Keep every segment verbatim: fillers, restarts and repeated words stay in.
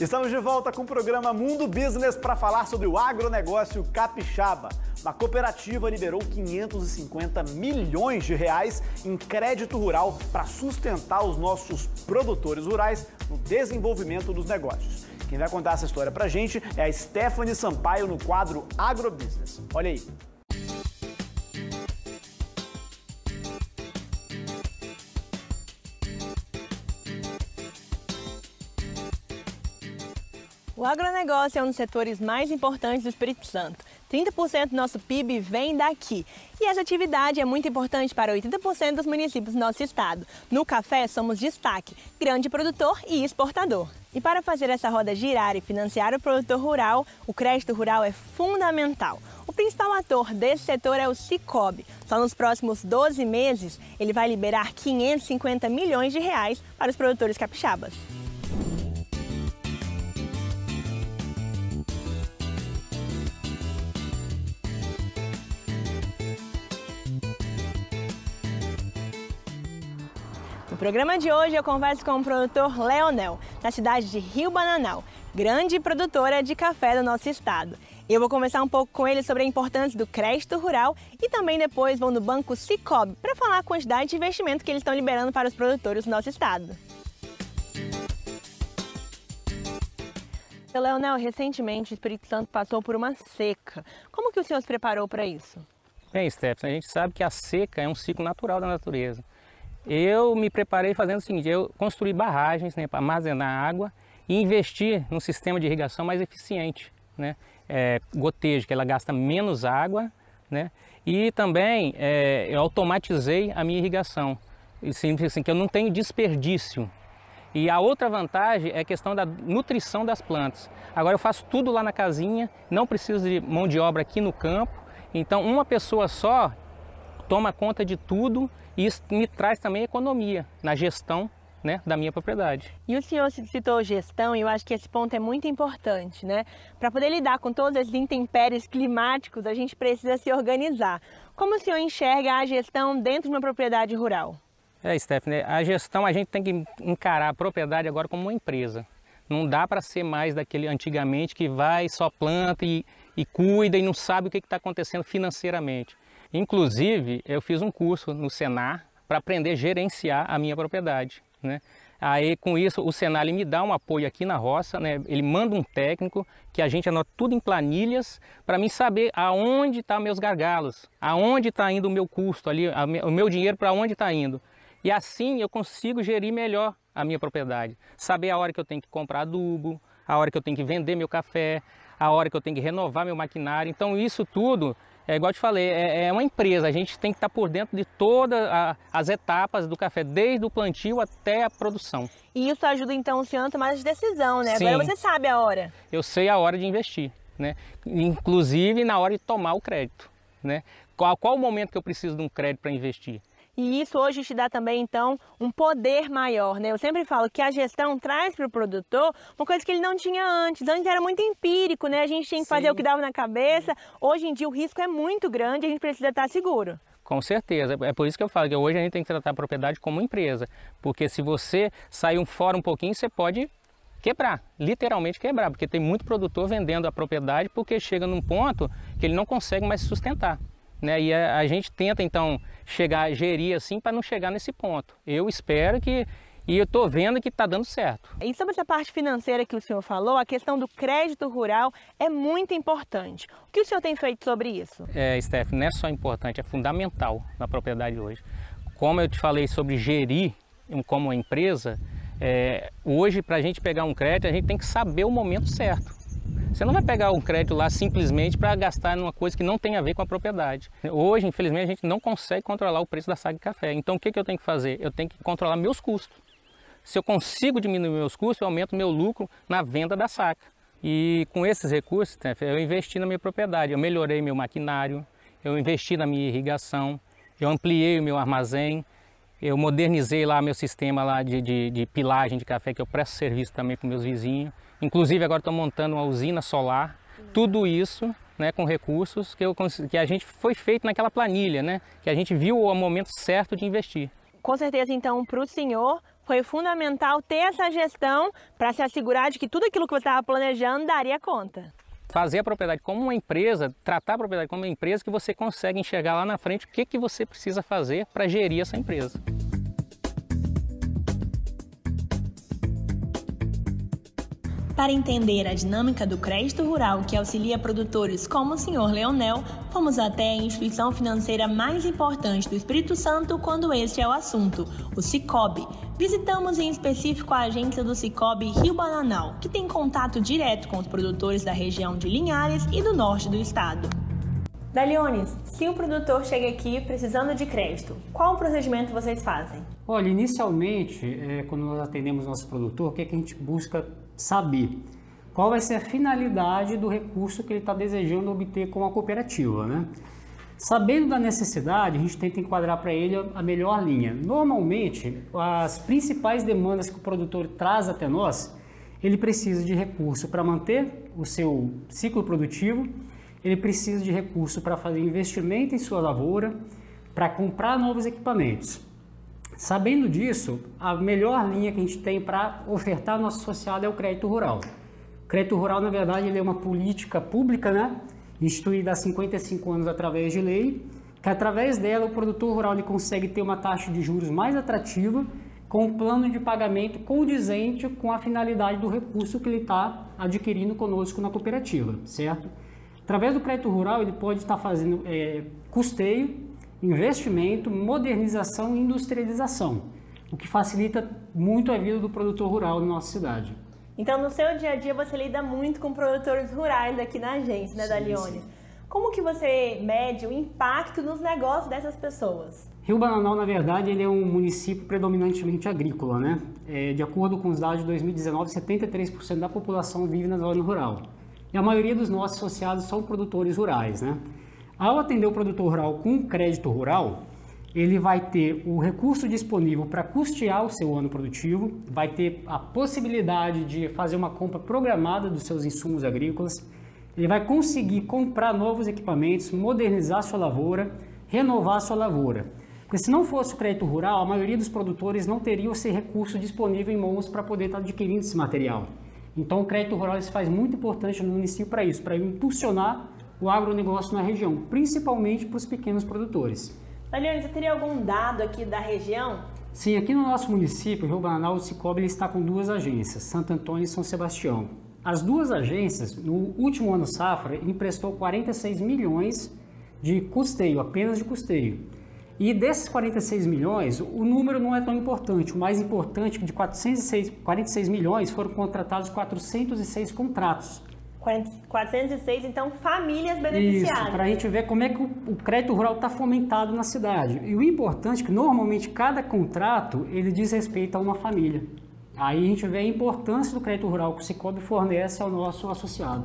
Estamos de volta com o programa Mundo Business para falar sobre o agronegócio capixaba. Uma cooperativa liberou quinhentos e cinquenta milhões de reais em crédito rural para sustentar os nossos produtores rurais no desenvolvimento dos negócios. Quem vai contar essa história para a gente é a Stephanie Sampaio no quadro Agrobusiness. Olha aí. O agronegócio é um dos setores mais importantes do Espírito Santo. trinta por cento do nosso P I B vem daqui. E essa atividade é muito importante para oitenta por cento dos municípios do nosso estado. No café, somos destaque, grande produtor e exportador. E para fazer essa roda girar e financiar o produtor rural, o crédito rural é fundamental. O principal ator desse setor é o Sicoob. Só nos próximos doze meses, ele vai liberar quinhentos e cinquenta milhões de reais para os produtores capixabas. No programa de hoje eu converso com o produtor Leonel, da cidade de Rio Bananal, grande produtora de café do nosso estado. Eu vou conversar um pouco com ele sobre a importância do crédito rural e também depois vou no Banco Sicoob para falar a quantidade de investimento que eles estão liberando para os produtores do nosso estado. Seu Leonel, recentemente o Espírito Santo passou por uma seca. Como que o senhor se preparou para isso? Bem, Stephanie, a gente sabe que a seca é um ciclo natural da natureza. Eu me preparei fazendo o seguinte, eu construí barragens, né, para armazenar água e investir num sistema de irrigação mais eficiente, né, é, gotejo, que ela gasta menos água, né, e também é, eu automatizei a minha irrigação, assim, assim, que eu não tenho desperdício. E a outra vantagem é a questão da nutrição das plantas. Agora eu faço tudo lá na casinha, não preciso de mão de obra aqui no campo, então uma pessoa só toma conta de tudo e isso me traz também economia na gestão, né, da minha propriedade. E o senhor citou gestão e eu acho que esse ponto é muito importante, né? Para poder lidar com todos esses intempéries climáticos, a gente precisa se organizar. Como o senhor enxerga a gestão dentro de uma propriedade rural? É, Stephanie, a gestão a gente tem que encarar a propriedade agora como uma empresa. Não dá para ser mais daquele antigamente que vai, só planta e, e cuida e não sabe o que está acontecendo financeiramente. Inclusive, eu fiz um curso no Senar para aprender a gerenciar a minha propriedade, né? Aí, com isso, o Senar ele me dá um apoio aqui na roça, né? Ele manda um técnico que a gente anota tudo em planilhas para mim saber aonde estão meus gargalos, aonde está indo o meu custo, ali, a, o meu dinheiro para onde está indo. E assim eu consigo gerir melhor a minha propriedade, saber a hora que eu tenho que comprar adubo, a hora que eu tenho que vender meu café, a hora que eu tenho que renovar meu maquinário. Então isso tudo, é igual eu te falei, é, é uma empresa, a gente tem que estar por dentro de todas as etapas do café, desde o plantio até a produção. E isso ajuda então o senhor a tomar essa decisão, né? Sim. Agora você sabe a hora. Eu sei a hora de investir, né? Inclusive na hora de tomar o crédito, né? Qual, qual o momento que eu preciso de um crédito para investir? E isso hoje te dá também, então, um poder maior, né? Eu sempre falo que a gestão traz para o produtor uma coisa que ele não tinha antes. Antes era muito empírico, né? A gente tinha que fazer Sim. o que dava na cabeça. Hoje em dia o risco é muito grande e a gente precisa estar seguro. Com certeza. É por isso que eu falo que hoje a gente tem que tratar a propriedade como empresa. Porque se você sair um fora um pouquinho, você pode quebrar, literalmente quebrar. Porque tem muito produtor vendendo a propriedade porque chega num ponto que ele não consegue mais se sustentar. Né? E a, a gente tenta então chegar a gerir assim para não chegar nesse ponto. Eu espero que, e eu estou vendo que está dando certo. E sobre essa parte financeira que o senhor falou, a questão do crédito rural é muito importante. O que o senhor tem feito sobre isso? É, Stephanie, não é só importante, é fundamental na propriedade hoje. Como eu te falei sobre gerir como uma empresa, é, hoje para a gente pegar um crédito a gente tem que saber o momento certo. Você não vai pegar um crédito lá simplesmente para gastar numa coisa que não tem a ver com a propriedade. Hoje, infelizmente, a gente não consegue controlar o preço da saca de café. Então, o que, que eu tenho que fazer? Eu tenho que controlar meus custos. Se eu consigo diminuir meus custos, eu aumento meu lucro na venda da saca. E com esses recursos, eu investi na minha propriedade. Eu melhorei meu maquinário, eu investi na minha irrigação, eu ampliei o meu armazém, eu modernizei lá meu sistema lá de, de, de pilagem de café, que eu presto serviço também para meus vizinhos. Inclusive agora estou montando uma usina solar, tudo isso, né, com recursos que, eu, que a gente foi feito naquela planilha, né, que a gente viu o momento certo de investir. Com certeza então para o senhor foi fundamental ter essa gestão para se assegurar de que tudo aquilo que você estava planejando daria conta. Fazer a propriedade como uma empresa, tratar a propriedade como uma empresa que você consegue enxergar lá na frente o que, que você precisa fazer para gerir essa empresa. Para entender a dinâmica do crédito rural que auxilia produtores como o senhor Leonel, fomos até a instituição financeira mais importante do Espírito Santo quando este é o assunto, o Sicoob. Visitamos em específico a agência do Sicoob Rio Bananal, que tem contato direto com os produtores da região de Linhares e do norte do estado. Daliones, se o produtor chega aqui precisando de crédito, qual procedimento vocês fazem? Olha, inicialmente, é, quando nós atendemos nosso produtor, o que, é que a gente busca saber? Qual vai ser a finalidade do recurso que ele está desejando obter com a cooperativa, né? Sabendo da necessidade, a gente tenta enquadrar para ele a melhor linha. Normalmente, as principais demandas que o produtor traz até nós, ele precisa de recurso para manter o seu ciclo produtivo, ele precisa de recurso para fazer investimento em sua lavoura, para comprar novos equipamentos. Sabendo disso, a melhor linha que a gente tem para ofertar ao nosso associado é o crédito rural. O crédito rural, na verdade, ele é uma política pública, né, instituída há cinquenta e cinco anos através de lei, que através dela o produtor rural ele consegue ter uma taxa de juros mais atrativa, com um plano de pagamento condizente com a finalidade do recurso que ele está adquirindo conosco na cooperativa, certo? Através do crédito rural, ele pode estar fazendo é, custeio, investimento, modernização e industrialização, o que facilita muito a vida do produtor rural na nossa cidade. Então, no seu dia a dia, você lida muito com produtores rurais aqui na agência, né, Daliones? Como que você mede o impacto nos negócios dessas pessoas? Rio Bananal, na verdade, ele é um município predominantemente agrícola, né? É, de acordo com os dados de dois mil e dezenove, setenta e três por cento da população vive na zona rural. E a maioria dos nossos associados são produtores rurais, né? Ao atender o produtor rural com crédito rural, ele vai ter o recurso disponível para custear o seu ano produtivo, vai ter a possibilidade de fazer uma compra programada dos seus insumos agrícolas, ele vai conseguir comprar novos equipamentos, modernizar sua lavoura, renovar sua lavoura. Porque se não fosse o crédito rural, a maioria dos produtores não teria esse recurso disponível em mãos para poder estar adquirindo esse material. Então o crédito rural se faz muito importante no município para isso, para impulsionar o agronegócio na região, principalmente para os pequenos produtores. Daliones, você teria algum dado aqui da região? Sim, aqui no nosso município, Rio Bananal, o Sicoob ele está com duas agências, Santo Antônio e São Sebastião. As duas agências, no último ano safra, emprestou quarenta e seis milhões de custeio, apenas de custeio. E desses quarenta e seis milhões, o número não é tão importante. O mais importante é que de quatrocentos e seis, quarenta e seis milhões foram contratados quatrocentos e seis contratos. quatrocentos e seis, então, famílias beneficiadas. Isso, para a gente ver como é que o, o crédito rural está fomentado na cidade. E o importante é que, normalmente, cada contrato, ele diz respeito a uma família. Aí a gente vê a importância do crédito rural que o Sicoob fornece ao nosso associado.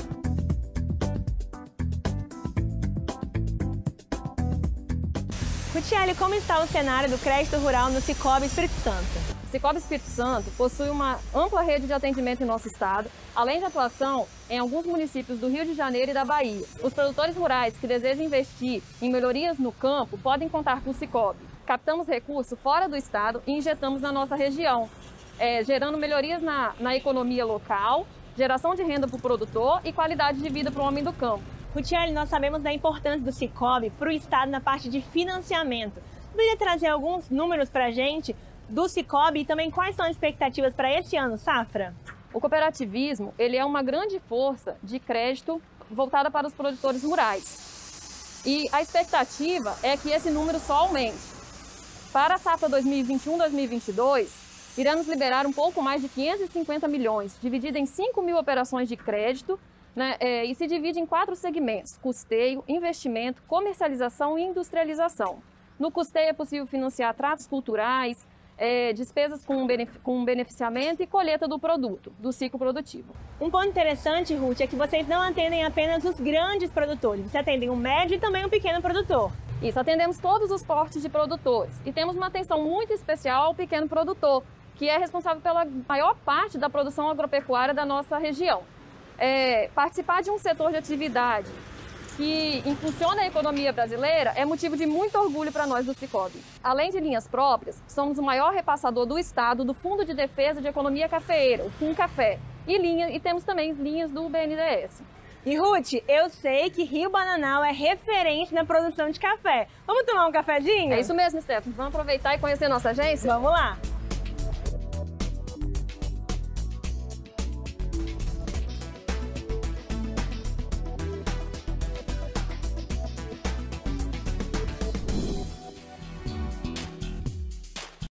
Rutieli, como está o cenário do crédito rural no Sicoob Espírito Santo? O Sicoob Espírito Santo possui uma ampla rede de atendimento em nosso estado, além de atuação em alguns municípios do Rio de Janeiro e da Bahia. Os produtores rurais que desejam investir em melhorias no campo podem contar com o Sicoob. Captamos recursos fora do estado e injetamos na nossa região, é, gerando melhorias na, na economia local, geração de renda para o produtor e qualidade de vida para o homem do campo. Rutieli, nós sabemos da importância do Sicoob para o estado na parte de financiamento. Poderia trazer alguns números para a gente do Sicoob e também quais são as expectativas para esse ano, safra? O cooperativismo ele é uma grande força de crédito voltada para os produtores rurais. E a expectativa é que esse número só aumente. Para a safra dois mil e vinte e um, dois mil e vinte e dois, iremos liberar um pouco mais de quinhentos e cinquenta milhões, dividido em cinco mil operações de crédito, né, é, e se divide em quatro segmentos: custeio, investimento, comercialização e industrialização. No custeio é possível financiar tratos culturais, É, despesas com, benef com beneficiamento e colheita do produto, do ciclo produtivo. Um ponto interessante, Ruth, é que vocês não atendem apenas os grandes produtores, vocês atendem um médio e também um pequeno produtor. Isso, atendemos todos os portes de produtores e temos uma atenção muito especial ao pequeno produtor, que é responsável pela maior parte da produção agropecuária da nossa região. É, participar de um setor de atividade que impulsiona a economia brasileira, é motivo de muito orgulho para nós do Sicoob. Além de linhas próprias, somos o maior repassador do Estado do Fundo de Defesa de Economia Cafeeira, o FUNCAFé, e, linha, e temos também linhas do B N D E S. E Ruth, eu sei que Rio Bananal é referente na produção de café. Vamos tomar um cafezinho? É isso mesmo, Stephanie. Vamos aproveitar e conhecer nossa agência? Vamos lá!